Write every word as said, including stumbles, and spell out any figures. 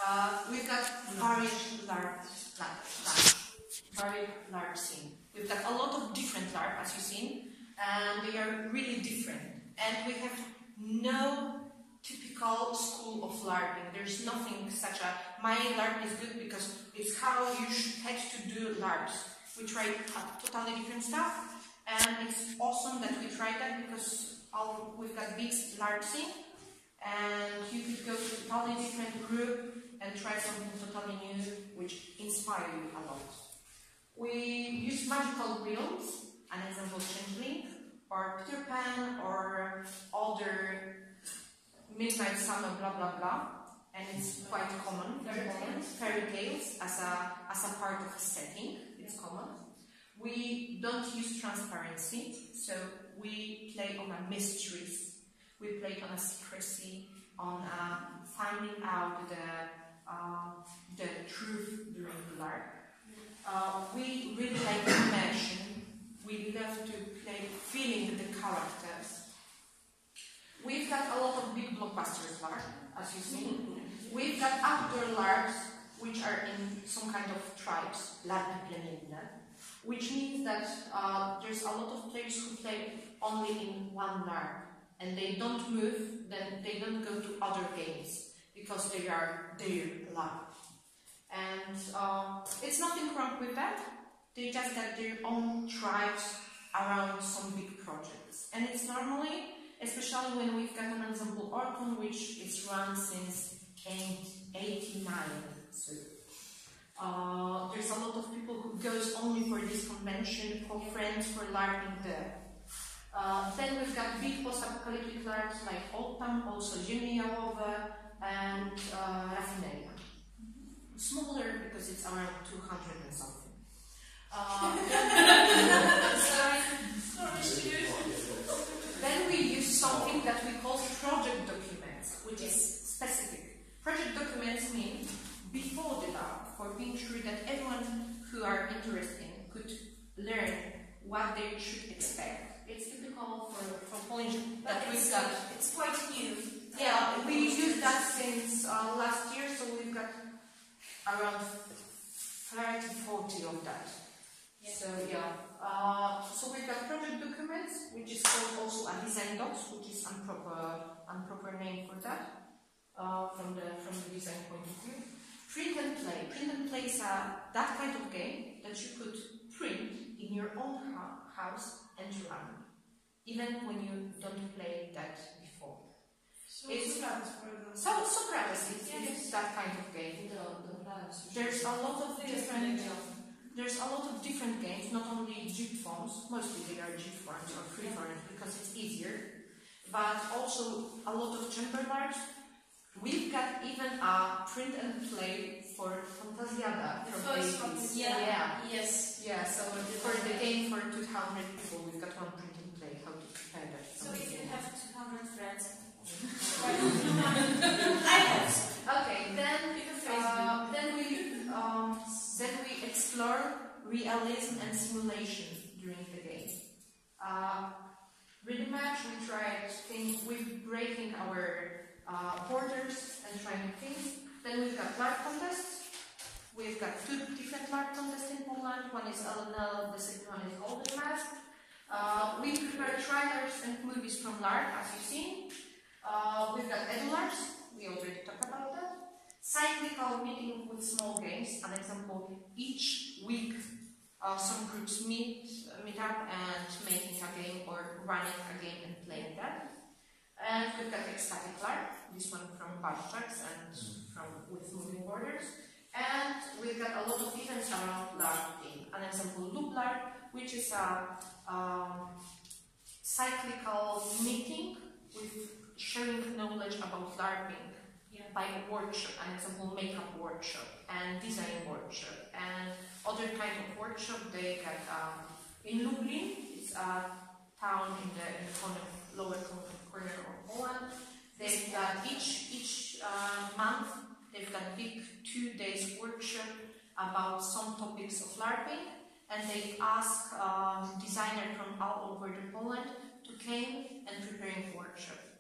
Uh, we've got varied LARP, LARP, varied LARP scene. We've got a lot of different LARP, as you've seen, and they are really different. And we have no typical school of LARPing. There's nothing such a, my LARP is good because it's how you should have to do LARPs. We tried totally different stuff, and it's awesome that we tried that because all, we've got big LARP scene, and you could go to a totally different group and try something totally new, which inspire you a lot. We use magical realms, an example Changeling, or Peter Pan, or other Midnight Summer, blah blah blah, and it's quite common. Fairy tales, fairy tales as a as a part of a setting. It's common. We don't use transparency, so we play on a mysteries. We play on a secrecy, on a finding out the uh, the truth during the LARP. Uh, we really like immersion. We love to play feeling the characters. We've got a lot of big blockbusters LARP, as you've seen. We've got outdoor LARPs, which are in some kind of tribes, LARPy plemienne, which means that uh, there's a lot of players who play only in one LARP, and they don't move, then they don't go to other games, because they are their LARP. And uh, it's nothing wrong with that. They just got their own tribes around some big projects. And it's normally, especially when we've got an example Orton, which is run since eighty-nine. So uh, there's a lot of people who goes only for this convention, for friends, for LARPing there. Uh, then we've got big post-apocalyptic LARPs like Old Town, also Ziemie Jałowe, and uh, Rafineria. Smaller because it's around two hundred and something. Uh, sorry. Then we use something that we call project documents, which is specific. Project documents mean before the LARP, for being sure that everyone who are interested could learn what they should expect. It's typical for, for Polish that we've got. It's quite new. Yeah, we use that since uh, last year, so we've got around thirty, forty of that. Yeah. So yeah, uh, so we've got project documents, which is called also a design docs, which is improper, improper name for that, uh, from the from the design point of view. Print and play. Print and play is a, that kind of game that you could print in your own ha house and run, even when you don't play that before. So it's Socrates, for example. So Socrates is, yes. is that kind of game. The, the There's a lot of different. There's a lot of different games, not only GIF forms. Mostly they are GIF forms or free forms because it's easier, but also a lot of chamber LARPs. We've got even a print and play for Fantasiada for babies. Yeah. yeah. Yes. Yeah. So for the game for two hundred people, we've got one print and play. How to prepare that? So if you have two hundred friends. I have. Okay, then uh, then we um, then we explore realism and simulation during the game. Uh, really much we tried things with breaking our uh, borders and trying things. Then we've got LARP contests. We've got two different LARP contests in Poland. One is L N L, the second one is Golden Mask. Uh, we prepare trailers and movies from LARP, as you've seen. Uh, we've got edu LARPs. We already talked about that. Cyclical meeting with small games. An example, each week uh, some groups meet, uh, meet up and making a game or running a game and playing that. And we've got ecstatic LARP, this one from Barczaks and from with moving borders. And we've got a lot of events around LARPing. An example, Loop LARP, which is a um, cyclical meeting with sharing knowledge about LARPing. Yeah. By a workshop, an example, makeup workshop and design workshop and other kind of workshop. They got um, in Lublin, it's a town in the, in the corner, lower corner of Poland. They've got each each uh, month they've got big two days workshop about some topics of LARPing, and they ask um, designers from all over the Poland to come and preparing workshop.